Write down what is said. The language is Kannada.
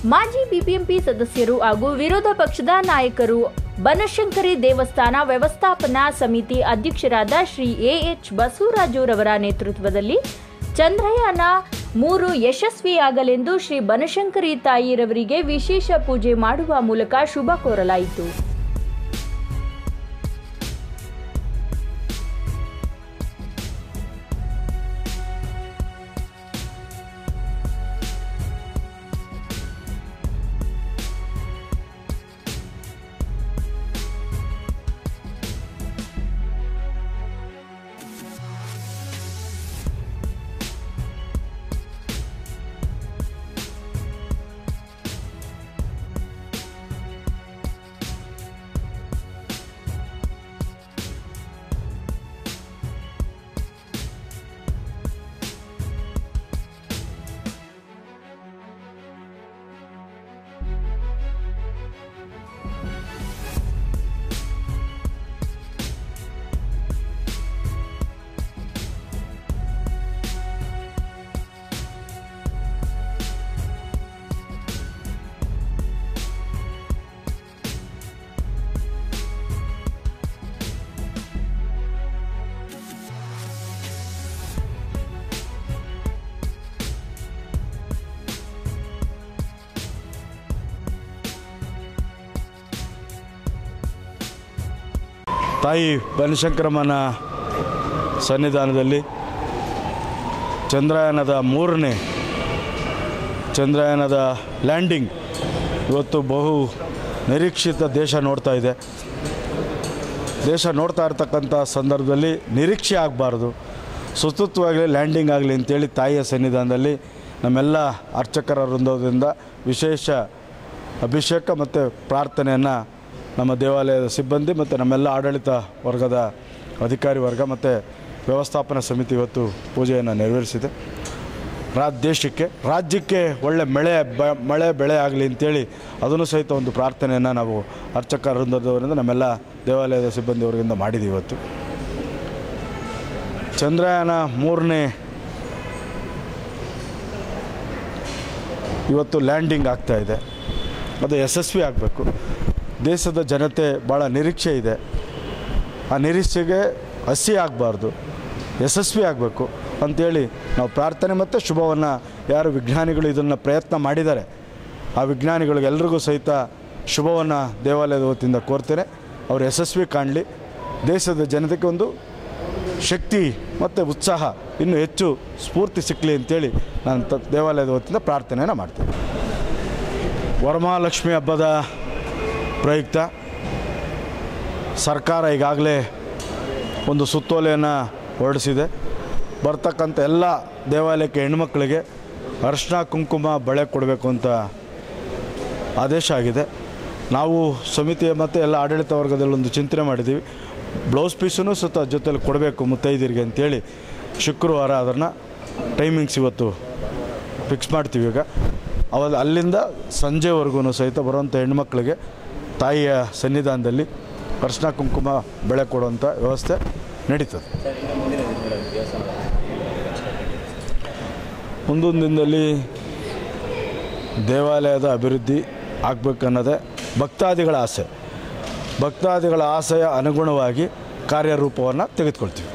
ಮಾಜಿ ಬಿಬಿಎಂಪಿ ಸದಸ್ಯರು ಹಾಗೂ ವಿರೋಧ ಪಕ್ಷದ ನಾಯಕರು ಬನಶಂಕರಿ ದೇವಸ್ಥಾನ ವ್ಯವಸ್ಥಾಪನಾ ಸಮಿತಿ ಅಧ್ಯಕ್ಷರಾದ ಶ್ರೀ ಎಎಚ್ ಬಸವರಾಜುರವರ ನೇತೃತ್ವದಲ್ಲಿ ಚಂದ್ರಯಾನ 3 ಯಶಸ್ವಿಯಾಗಲೆಂದು ಶ್ರೀ ಬನಶಂಕರಿ ತಾಯಿರವರಿಗೆ ವಿಶೇಷ ಪೂಜೆ ಮಾಡುವ ಮೂಲಕ ಶುಭ ಕೋರಲಾಯಿತು. ತಾಯಿ ಬನಶಂಕರಮ್ಮನ ಸನ್ನಿಧಾನದಲ್ಲಿ ಚಂದ್ರಯಾನದ 3ನೇ ಚಂದ್ರಯಾನದ ಲ್ಯಾಂಡಿಂಗ್ ಇವತ್ತು ಬಹು ನಿರೀಕ್ಷಿತ ದೇಶ ನೋಡ್ತಾ ಇದೆ. ದೇಶ ನೋಡ್ತಾ ಇರ್ತಕ್ಕಂಥ ಸಂದರ್ಭದಲ್ಲಿ ನಿರೀಕ್ಷೆ ಆಗಬಾರ್ದು, ಸುಸೂತ್ರವಾಗಿ ಲ್ಯಾಂಡಿಂಗ್ ಆಗಲಿ ಅಂತೇಳಿ ತಾಯಿಯ ಸನ್ನಿಧಾನದಲ್ಲಿ ನಮ್ಮೆಲ್ಲ ಅರ್ಚಕರ ವೃಂದದಿಂದ ವಿಶೇಷ ಅಭಿಷೇಕ ಮತ್ತು ಪ್ರಾರ್ಥನೆಯನ್ನು ನಮ್ಮ ದೇವಾಲಯದ ಸಿಬ್ಬಂದಿ ಮತ್ತು ನಮ್ಮೆಲ್ಲ ಆಡಳಿತ ವರ್ಗದ ಅಧಿಕಾರಿ ವರ್ಗ ಮತ್ತು ವ್ಯವಸ್ಥಾಪನಾ ಸಮಿತಿ ಇವತ್ತು ಪೂಜೆಯನ್ನು ನೆರವೇರಿಸಿದೆ. ರಾಜ್ಯಕ್ಕೆ ಒಳ್ಳೆ ಮಳೆ ಬೆಳೆ ಆಗಲಿ ಅಂತೇಳಿ ಅದನ್ನು ಸಹಿತ ಒಂದು ಪ್ರಾರ್ಥನೆಯನ್ನು ನಾವು ಅರ್ಚಕ ವೃಂದದವರಿಂದ ನಮ್ಮೆಲ್ಲ ದೇವಾಲಯದ ಸಿಬ್ಬಂದಿಯವರಿಂದ ಮಾಡಿದ್ದೀವಿ. ಇವತ್ತು ಚಂದ್ರಯಾನ 3ನೇ ಇವತ್ತು ಲ್ಯಾಂಡಿಂಗ್ ಆಗ್ತಾಯಿದೆ. ಅದು ಯಶಸ್ವಿ ಆಗಬೇಕು. ದೇಶದ ಜನತೆ ಭಾಳ ನಿರೀಕ್ಷೆ ಇದೆ. ಆ ನಿರೀಕ್ಷೆಗೆ ಹಸಿ ಆಗಬಾರ್ದು, ಯಶಸ್ವಿ ಆಗಬೇಕು ಅಂಥೇಳಿ ನಾವು ಪ್ರಾರ್ಥನೆ ಮತ್ತು ಶುಭವನ್ನು ಯಾರು ವಿಜ್ಞಾನಿಗಳು ಇದನ್ನು ಪ್ರಯತ್ನ ಮಾಡಿದ್ದಾರೆ ಆ ವಿಜ್ಞಾನಿಗಳಿಗೆಲ್ಲರಿಗೂ ಸಹಿತ ಶುಭವನ್ನು ದೇವಾಲಯದ ವತಿಯಿಂದ ಕೋರ್ತೇನೆ. ಅವರು ಯಶಸ್ವಿ ಕಾಣಲಿ, ದೇಶದ ಜನತೆಗೆ ಒಂದು ಶಕ್ತಿ ಮತ್ತು ಉತ್ಸಾಹ ಇನ್ನೂ ಹೆಚ್ಚು ಸ್ಫೂರ್ತಿ ಸಿಕ್ಕಲಿ ಅಂತೇಳಿ ನಾನು ದೇವಾಲಯದ ವತಿಯಿಂದ ಪ್ರಾರ್ಥನೆಯನ್ನು ಮಾಡ್ತೇನೆ. ವರಮಹಾಲಕ್ಷ್ಮಿ ಹಬ್ಬದ ಪ್ರಯುಕ್ತ ಸರ್ಕಾರ ಈಗಾಗಲೇ ಒಂದು ಸುತ್ತೋಲೆಯನ್ನು ಹೊರಡಿಸಿದೆ. ಬರ್ತಕ್ಕಂಥ ಎಲ್ಲ ದೇವಾಲಯಕ್ಕೆ ಹೆಣ್ಮಕ್ಳಿಗೆ ಅರಿಶಿನ ಕುಂಕುಮ ಬಳೆ ಕೊಡಬೇಕು ಅಂತ ಆದೇಶ ಆಗಿದೆ. ನಾವು ಸಮಿತಿಯ ಮತ್ತು ಎಲ್ಲ ಆಡಳಿತ ವರ್ಗದಲ್ಲಿ ಒಂದು ಚಿಂತನೆ ಮಾಡಿದ್ದೀವಿ. ಬ್ಲೌಸ್ ಪೀಸನ್ನು ಸುತ್ತ ಜೊತೆಲಿ ಕೊಡಬೇಕು ಮುತ್ತೈದಿರಿಗೆ ಅಂತೇಳಿ ಶುಕ್ರವಾರ ಅದನ್ನು ಟೈಮಿಂಗ್ಸ್ ಇವತ್ತು ಫಿಕ್ಸ್ ಮಾಡ್ತೀವಿ. ಈಗ ಅಲ್ಲಿಂದ ಸಂಜೆವರೆಗೂ ಸಹಿತ ಬರುವಂಥ ಹೆಣ್ಮಕ್ಳಿಗೆ ತಾಯಿಯ ಸನ್ನಿಧಾನದಲ್ಲಿ ಅರಿಶಿನ ಕುಂಕುಮ ಬೆಳೆ ಕೊಡುವಂಥ ವ್ಯವಸ್ಥೆ ನಡೀತದೆ. ಮುಂದೊಂದು ದಿನದಲ್ಲಿ ದೇವಾಲಯದ ಅಭಿವೃದ್ಧಿ ಆಗಬೇಕನ್ನೋದೇ ಭಕ್ತಾದಿಗಳ ಆಸೆ. ಭಕ್ತಾದಿಗಳ ಆಸೆಯ ಅನುಗುಣವಾಗಿ ಕಾರ್ಯರೂಪವನ್ನು ತೆಗೆದುಕೊಳ್ತೀವಿ.